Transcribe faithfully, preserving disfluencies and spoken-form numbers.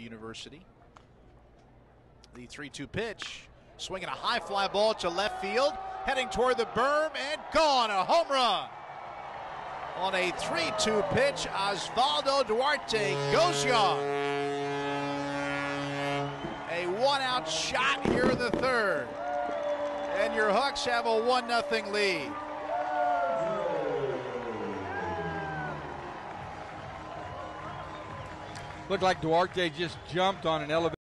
University. The three two pitch, swinging a high fly ball to left field, heading toward the berm, and gone, a home run. On a three two pitch, Osvaldo Duarte goes yard. A one-out shot here in the third. And your Hawks have a one nothing lead. Looked like Duarte just jumped on an elevator.